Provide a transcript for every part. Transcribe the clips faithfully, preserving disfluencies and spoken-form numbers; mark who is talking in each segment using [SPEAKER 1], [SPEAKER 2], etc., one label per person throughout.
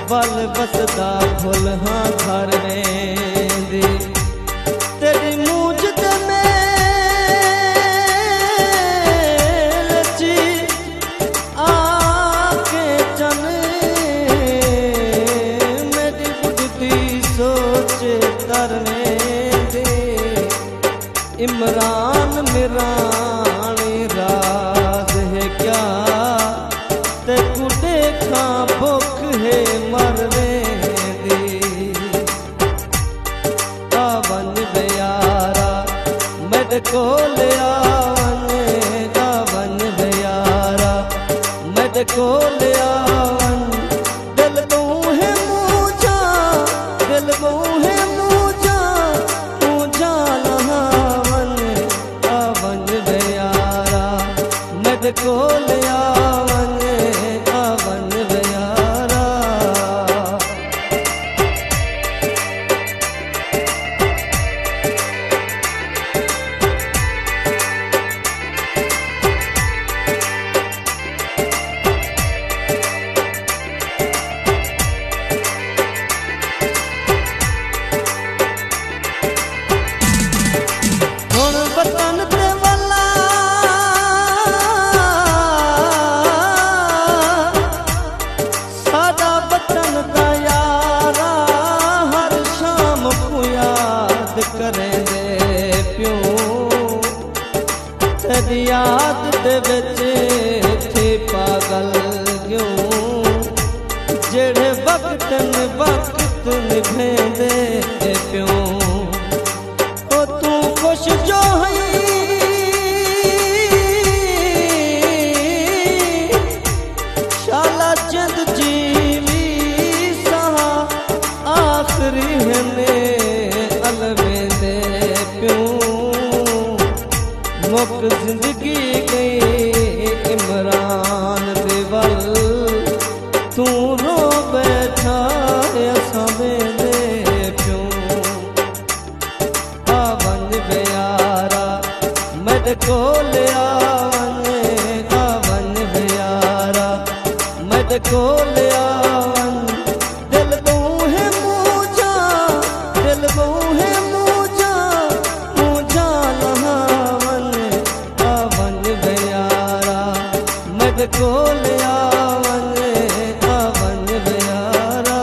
[SPEAKER 1] वल बसदा फुल हाँ घर वेंदे तेरी मूंझ ते मेल ची आके चन मेरी बुझदी सोच तरने दे इमरान मिरानी राज है क्या तेकू देखा भुख है मरने दी आवन बेयारा मेरे को ले आवन आवन बेयारा मेरे को ले आवन दिल तू है मूझा दिल तू है मूझा मूझा लहावन आवन बेयारा मेरे को ले आवन आवन बेयारा हुण वतन ते वाला सादा वतन दा यारा हर शाम को याद करेंदे प्यों तेरी याद दे विच थे पागल क्यों जेड़े वक्त ने वक्त निभेंदे प्यों ओ तू खुश जो है शाला जिंद जीवी सहा आखिरी हने अलवेंदे प्यों मुक जिंदगी गई इमरान दे वल तू रो बैठा असां वेंदे प्यों आवन बेयारा मेरे को ले आवन आवन बेयारा मेरे को ले आवन दिल तू है मूझा दिल तू है मूझा मूझा लहावन आवन बेयारा मेरे को ले आवन आवन बेयारा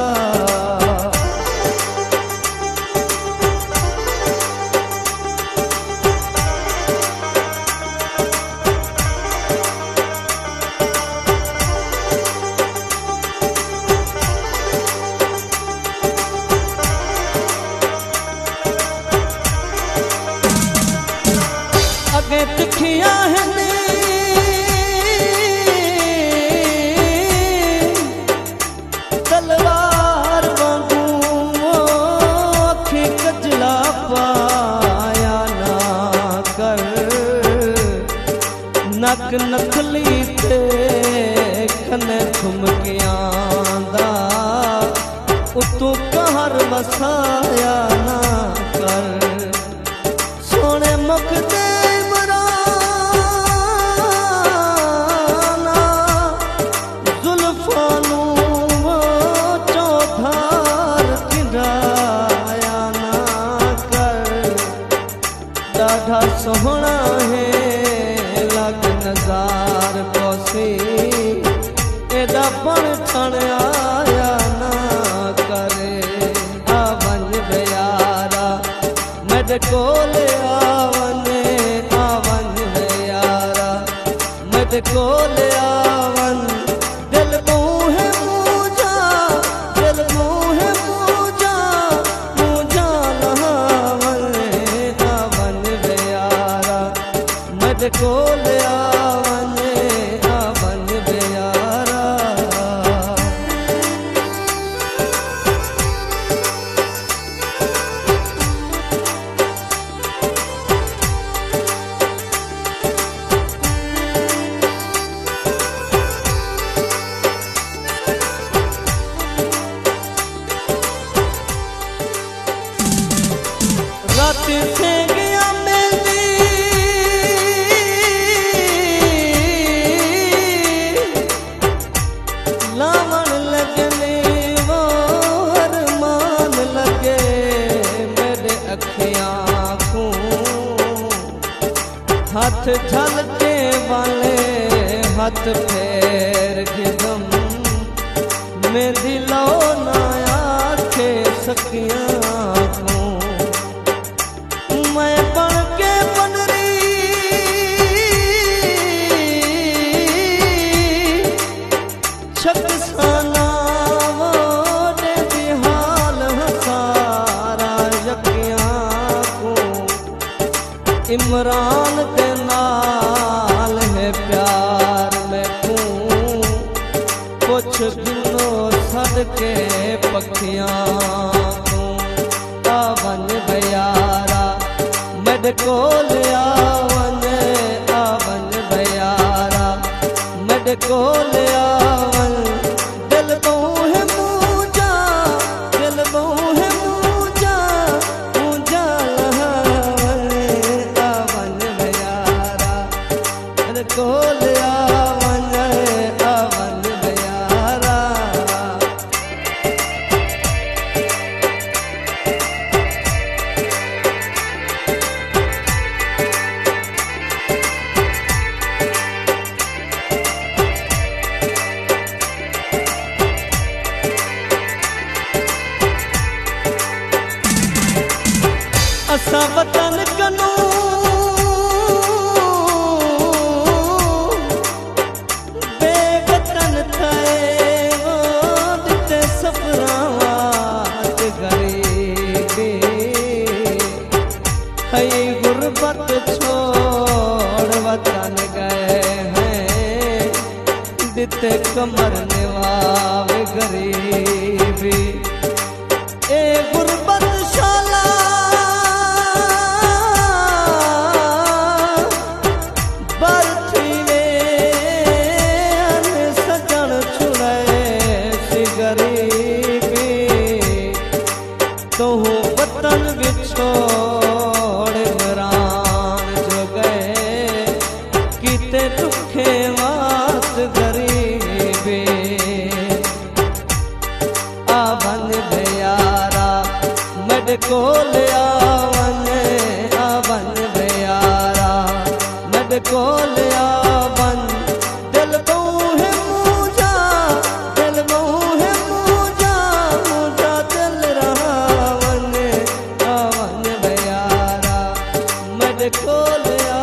[SPEAKER 1] अगे तिखिया है तलवार वांगू अखी कजला पाया ना कर नक नथली ते कने ठुमकियां दा उतू कहर वसाया ना कर सोने मुख दे इमराना जुल्फानू वो चौधार किराया ना कर डाढ़ा सोहना है लग नजार पौसी एदा पण ठण आया ना करे आवन बेयारा मेरे को ले आवन आवन बेयारा मेरे को ले आवन दिल तू है मूझा दिल तू है मूझा मूझा लहावन आवन बेयारा मेरे को ले आवन आवन बेयारा रात से गया मेरी लावण लगने वो हाथ झलके वाले हाथ फेर गिदम मैं दिलो ना आखे सकिया को मैं बन के बनरी छकसाना वो बिहाल सारा यकिया को इमरान के नाल है प्यार में तू कुछ दिनों सदके पखियां तू आवन बयारा मेडको ले आवन आवन बयारा मेडको ले आवन दिल बहु है मूजा दिल बहु है मूजा मूजा लहावन आवन बयारा मेडको ले आवन आवन बयारा असा वतन कनू बेवतन थे वो दिते सफरात गरीबी है गुर्बत छोड़ वतन गए हैं दिते कमर निवाव गरीबी ए गुर्बत शाला तो वतन बिछोड़ मरान जो गए किते दुखे मात गरीबी आवन बयारा मेडको ले आवन आवन बयारा मेडको ले आवन दिल बहु है मूजा दिल बहु है मूजा मूजा दिल रहावन आवन बयारा मेडको ले